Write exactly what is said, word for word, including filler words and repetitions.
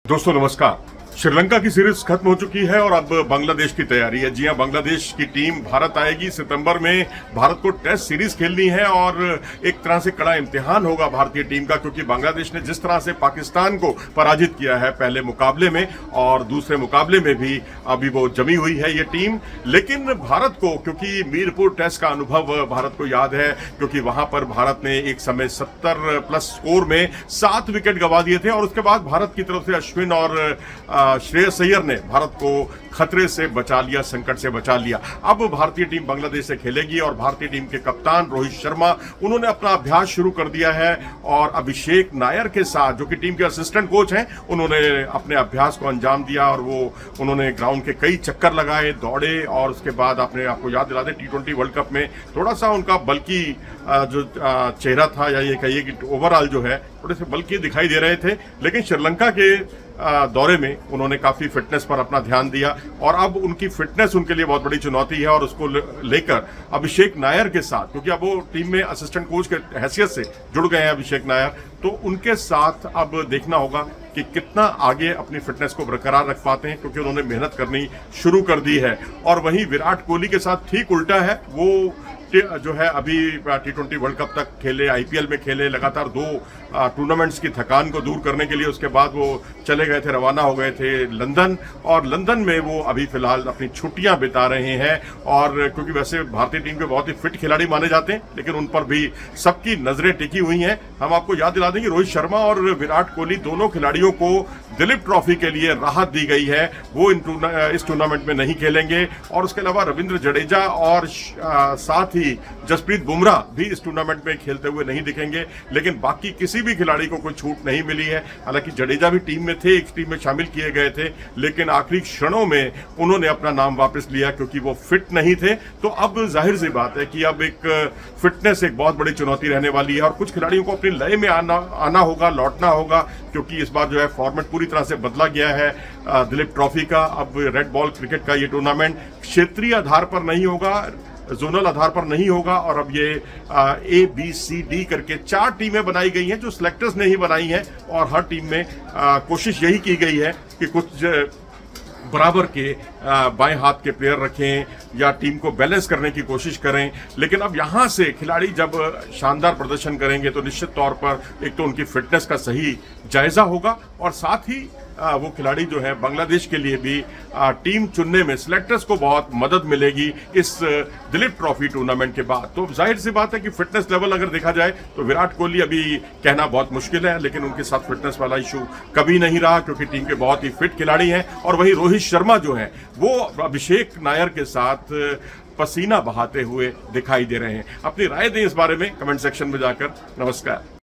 दोस्तों नमस्कार। श्रीलंका की सीरीज खत्म हो चुकी है और अब बांग्लादेश की तैयारी है। जी हां, बांग्लादेश की टीम भारत आएगी सितंबर में। भारत को टेस्ट सीरीज खेलनी है और एक तरह से कड़ा इम्तिहान होगा भारतीय टीम का, क्योंकि बांग्लादेश ने जिस तरह से पाकिस्तान को पराजित किया है पहले मुकाबले में और दूसरे मुकाबले में भी अभी वो जमी हुई है ये टीम। लेकिन भारत को, क्योंकि मीरपुर टेस्ट का अनुभव भारत को याद है, क्योंकि वहां पर भारत ने एक समय सत्तर प्लस स्कोर में सात विकेट गंवा दिए थे और उसके बाद भारत की तरफ से अश्विन और श्रेयस अय्यर ने भारत को खतरे से बचा लिया, संकट से बचा लिया। अब भारतीय टीम बांग्लादेश से खेलेगी और भारतीय टीम के कप्तान रोहित शर्मा उन्होंने अपना अभ्यास शुरू कर दिया है और अभिषेक नायर के साथ, जो कि टीम के असिस्टेंट कोच हैं, उन्होंने अपने अभ्यास को अंजाम दिया और वो उन्होंने ग्राउंड के कई चक्कर लगाए, दौड़े और उसके बाद आपने आपको याद दिला दे टी ट्वेंटी वर्ल्ड कप में थोड़ा सा उनका बल्कि जो चेहरा था, या ये कहिए कि ओवरऑल जो है थोड़े से बल्कि दिखाई दे रहे थे। लेकिन श्रीलंका के दौरे में उन्होंने काफी फिटनेस पर अपना ध्यान दिया और अब उनकी फिटनेस उनके लिए बहुत बड़ी चुनौती है और उसको लेकर अभिषेक नायर के साथ, क्योंकि अब वो टीम में असिस्टेंट कोच के हैसियत से जुड़ गए हैं अभिषेक नायर, तो उनके साथ अब देखना होगा कि कितना आगे अपनी फिटनेस को बरकरार रख पाते हैं, क्योंकि उन्होंने मेहनत करनी शुरू कर दी है। और वहीं विराट कोहली के साथ ठीक उल्टा है, वो जो है अभी टी ट्वेंटी वर्ल्ड कप तक खेले, आईपीएल में खेले, लगातार दो टूर्नामेंट्स की थकान को दूर करने के लिए उसके बाद वो चले गए थे, रवाना हो गए थे लंदन, और लंदन में वो अभी फिलहाल अपनी छुट्टियां बिता रहे हैं। और क्योंकि वैसे भारतीय टीम के बहुत ही फिट खिलाड़ी माने जाते हैं, लेकिन उन पर भी सबकी नजरें टिकी हुई हैं। हम आपको याद दिला दें कि रोहित शर्मा और विराट कोहली दोनों खिलाड़ियों को दिलीप ट्रॉफी के लिए राहत दी गई है, वो इन टूर्ना, इस टूर्नामेंट में नहीं खेलेंगे। और उसके अलावा रविंद्र जडेजा और आ, साथ ही जसप्रीत बुमराह भी इस टूर्नामेंट में खेलते हुए नहीं दिखेंगे। लेकिन बाकी किसी भी खिलाड़ी को कोई छूट नहीं मिली है। हालांकि जडेजा भी टीम में थे, एक टीम में शामिल किए गए थे, लेकिन आखिरी क्षणों में उन्होंने अपना नाम वापस लिया क्योंकि वो फिट नहीं थे। तो अब जाहिर सी बात है कि अब एक फिटनेस एक बहुत बड़ी चुनौती रहने वाली है और कुछ खिलाड़ियों को अपनी लय में आना आना होगा, लौटना होगा, क्योंकि इस बार जो है फॉर्मेट पूरी तरह से बदला गया है दिलीप ट्रॉफी का। अब रेड बॉल क्रिकेट का ये टूर्नामेंट क्षेत्रीय आधार पर नहीं होगा, जोनल आधार पर नहीं होगा, और अब ये ए बी सी डी करके चार टीमें बनाई गई हैं जो सिलेक्टर्स ने ही बनाई हैं। और हर टीम में आ, कोशिश यही की गई है कि कुछ बराबर के बाएं हाथ के प्लेयर रखें या टीम को बैलेंस करने की कोशिश करें। लेकिन अब यहां से खिलाड़ी जब शानदार प्रदर्शन करेंगे तो निश्चित तौर पर एक तो उनकी फिटनेस का सही जायजा होगा और साथ ही वो खिलाड़ी जो है बांग्लादेश के लिए भी टीम चुनने में सिलेक्टर्स को बहुत मदद मिलेगी इस दिलीप ट्रॉफी टूर्नामेंट के बाद। तो जाहिर सी बात है कि फिटनेस लेवल अगर देखा जाए तो विराट कोहली अभी कहना बहुत मुश्किल है, लेकिन उनके साथ फिटनेस वाला इशू कभी नहीं रहा क्योंकि टीम के बहुत ही फिट खिलाड़ी हैं। और वही रोहित शर्मा जो है वो अभिषेक नायर के साथ पसीना बहाते हुए दिखाई दे रहे हैं। अपनी राय दें इस बारे में कमेंट सेक्शन में जाकर। नमस्कार।